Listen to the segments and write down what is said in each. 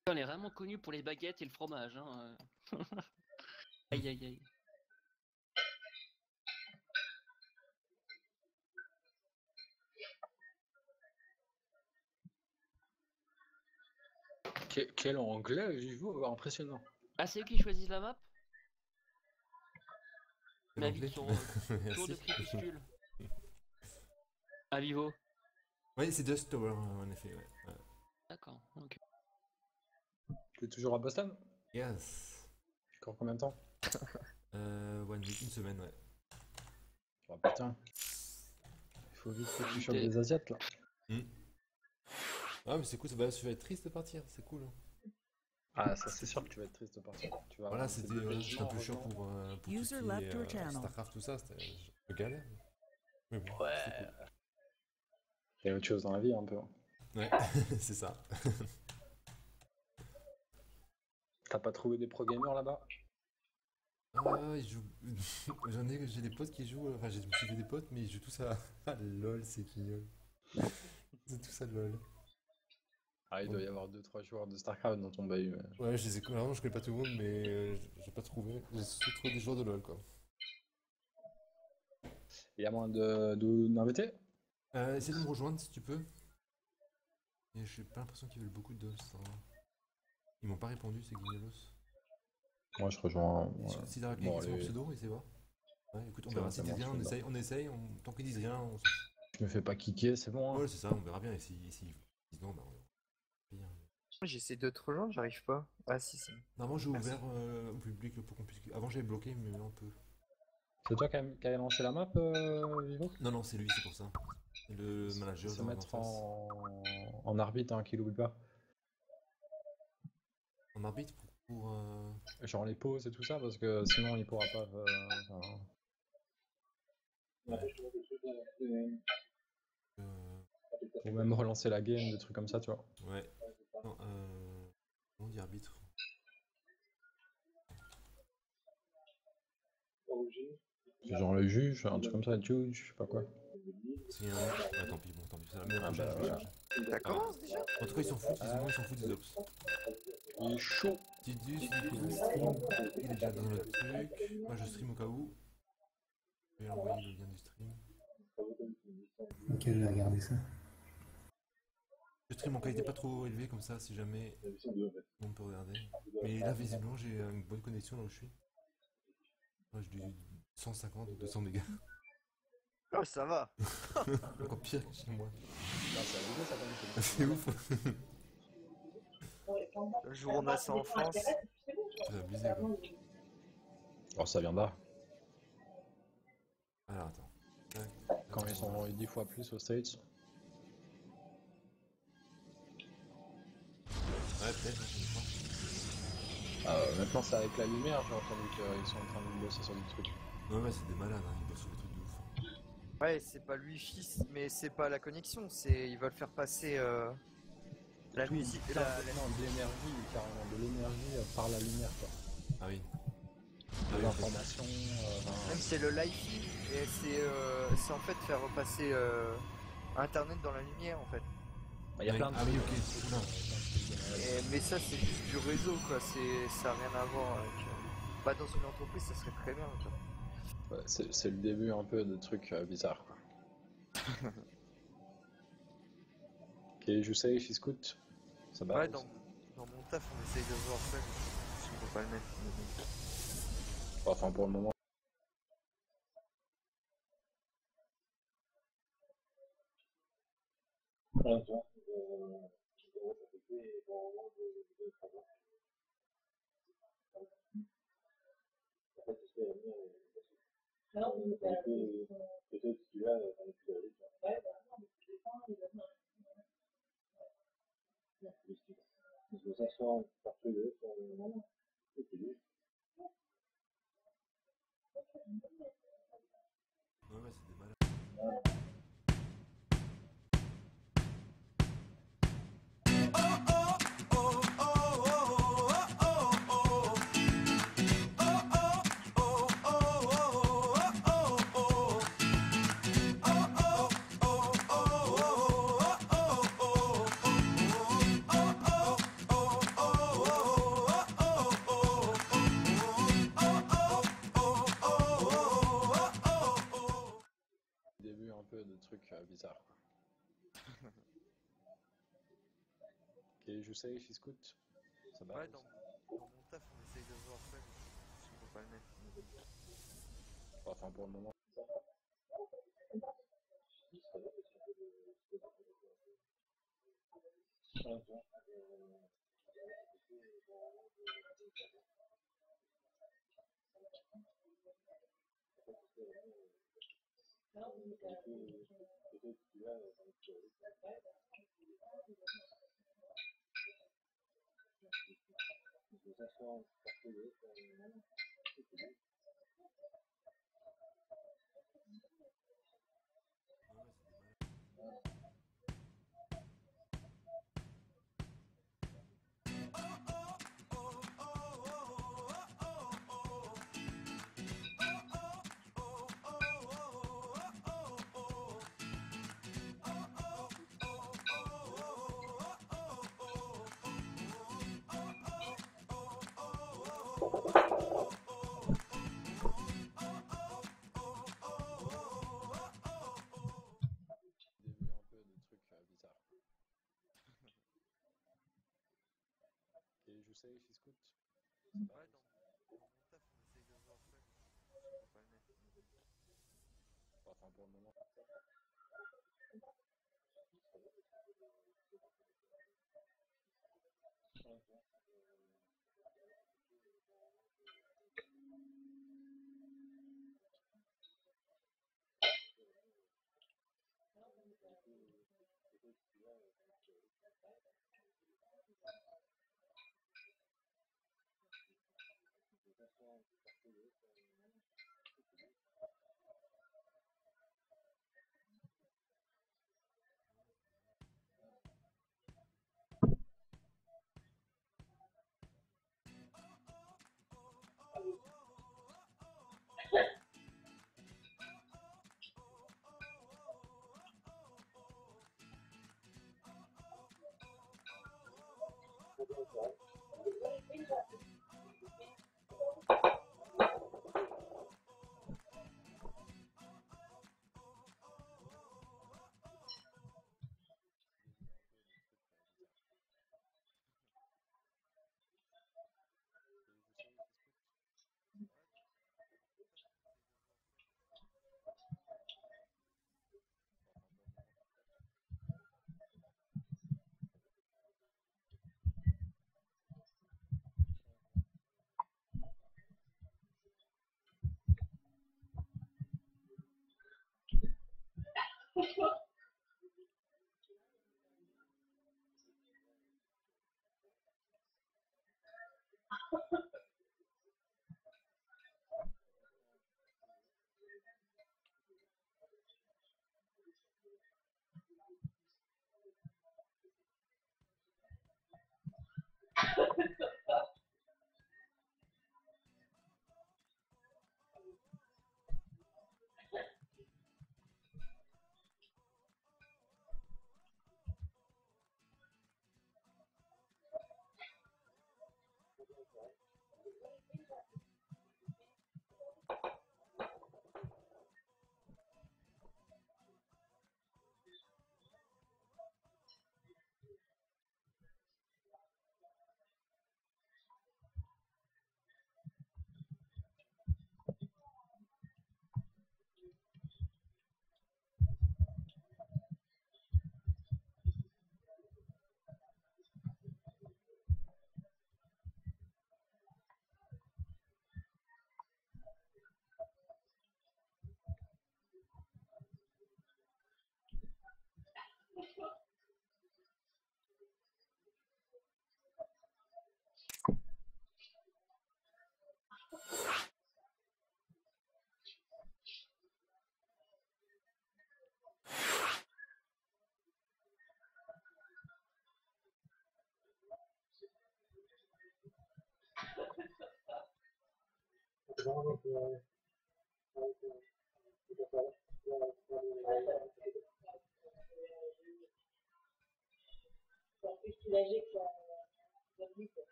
On est vraiment connu pour les baguettes et le fromage. Hein. Aïe aïe aïe. Quel anglais, Vivo, impressionnant. Ah, c'est eux qui choisissent la map? Navigue L'anglais. sur tour de crépuscule. À Vivo. Oui, c'est Dust Tower, en effet. Ouais. D'accord, ok. Tu es toujours à Boston? Yes. Encore combien de temps? One week, une semaine, ouais. Oh putain. Il faut vite que tu chopes des Asiates là. Ah, mais c'est cool, ça va être triste de partir, c'est cool. Ah, ça c'est sûr que tu vas être triste de partir. Tu vas Voilà, avoir c'était un peu chiant pour tout ce qui est Starcraft, tout ça, c'était un peu galère. Mais bon, Ouais. c'est cool. Il y a autre chose dans la vie un peu. Ouais, c'est ça. T'as pas trouvé des pro gamers là-bas? Ah, ils jouent. J'ai des potes qui jouent. Enfin, je me suis fait des potes, mais ils jouent tous à LOL, c'est génial. C'est tous à LOL. Ah, il doit y avoir 2-3 joueurs de Starcraft dans ton bahut. Ouais, vraiment, je connais pas tout le monde, mais j'ai pas trouvé. J'ai surtout trouvé des joueurs de LOL, quoi. Il y a moins d'invités? Essaye de me rejoindre si tu peux. Et j'ai pas l'impression qu'ils veulent beaucoup de DOS. Hein. Ils m'ont pas répondu, ces guignolos. Moi je rejoins. Si t'as quelqu'un qui son pseudo, essaye voir. Ouais, écoute, on verra. S'ils disent rien, on essaye. Tant qu'ils disent rien, on s'en fout. Je me fais pas kicker, c'est bon. Hein. Ouais, c'est ça, on verra bien. Et s'ils disent non, bah on verra. Bien. J'essaie de te rejoindre, j'arrive pas. Ah si, c'est. Normalement, j'ai ouvert au public pour qu'on puisse. Avant, j'avais bloqué, mais là, on peut. C'est toi qui avais lancé la map, Vivo? Non, c'est lui, c'est pour ça. Le manager. Se mettre en arbitre, hein, qu'il oublie pas. En arbitre pour. Genre les pauses et tout ça, parce que sinon il pourra pas. Ou même relancer la game, des trucs comme ça, tu vois. Ouais. Non, on dit arbitre. C'est genre le juge, un truc comme ça, juge, je sais pas quoi. C'est un. Tant pis, c'est la meilleure prochaine, je vais chercher. Ça commence déjà? En tout cas, ils s'en foutent, ils s'en foutent des ops. Il est chaud. Tidus, il stream, il est déjà dans le truc. Moi, je stream au cas où. Je vais envoyer le lien du stream. Ok, je vais regarder ça. Je stream en qualité pas trop élevée, comme ça, si jamais on peut regarder. Mais là, visiblement, j'ai une bonne connexion là où je suis. Moi, j'ai du 150 ou 200 mégas. Oh, ça va. Encore pire que chez moi. C'est ouf. Le jour où on a ça en France. C'est abusé, quoi. Oh, ça vient là. Alors, attends. Quand ils sont 10 fois plus aux States. Ouais, peut-être, je crois. Maintenant, c'est avec la lumière, j'ai entendu qu'ils sont en train de bosser sur des trucs. Ouais, c'est des malades, hein, ils bossent sur des trucs de ouf. Ouais, c'est pas le wifi, mais c'est pas la connexion, c'est ils veulent faire passer la musique, Non, de l'énergie, carrément, de l'énergie par la lumière, quoi. Ah oui. De l'information. Même c'est le Li-Fi, et c'est en fait faire passer Internet dans la lumière en fait. Il y a plein de Ah oui, ok. Mais ça c'est juste du réseau quoi, ça n'a rien à voir avec. Bah dans une entreprise ça serait très bien quoi. Ouais, c'est le début un peu de trucs bizarres quoi. Ok, je sais, je scout. Ça va. Ouais, dans mon taf on essaye de voir ça, mais je peux pas le mettre. Enfin pour le moment. Ouais, c'est des malades. Et je sais, il scout. Ça va. Ouais, dans mon taf, on essaye de voir ça, mais je peux pas le mettre. Enfin, pour le moment. Ouais, ouais, c'est des malades. J'ai vu un peu de trucs bizarres. Et je sais, il scout. Ça va. Ouais, dans mon taf, on essaye de voir ça, mais je peux pas le mettre. Enfin, pour le moment.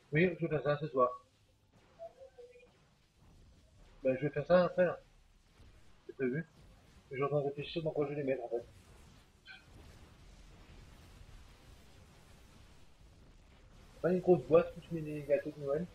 Oui, je vais faire ça ce soir. Ben, je vais faire ça après, là. C'est prévu. Je suis en train de réfléchir dans quoi je vais les mettre, en fait. Pas une grosse boîte où tu mets des gâteaux de Noël.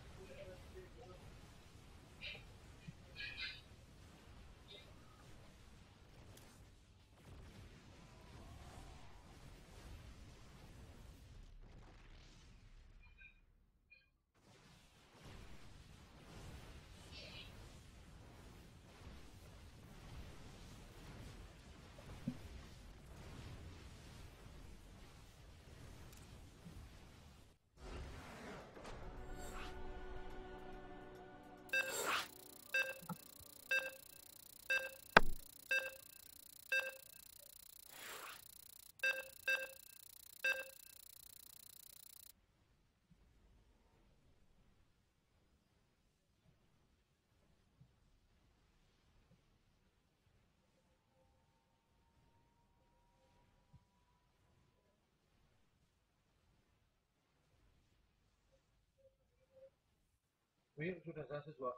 Oui, je vais faire ça ce soir.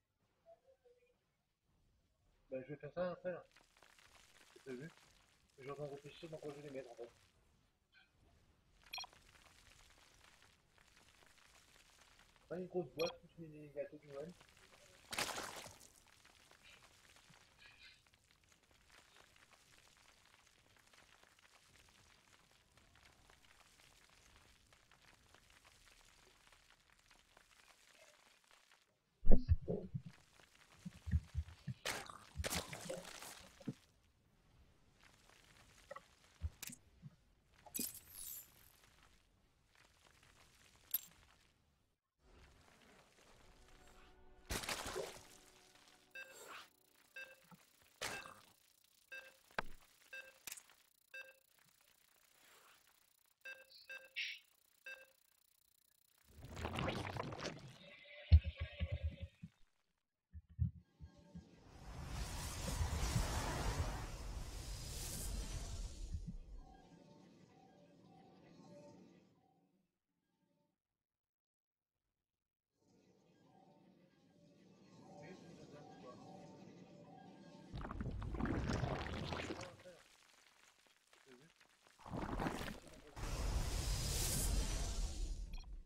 Ben, je vais faire ça après, là. C'est prévu. Je suis en train de réfléchir dans quoi je vais les mettre, en fait. Pas une grosse boîte où tu mets des gâteaux de Noël.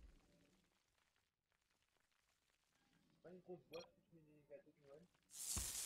Pas une grosse boîte où tu mets des gâteaux de Noël.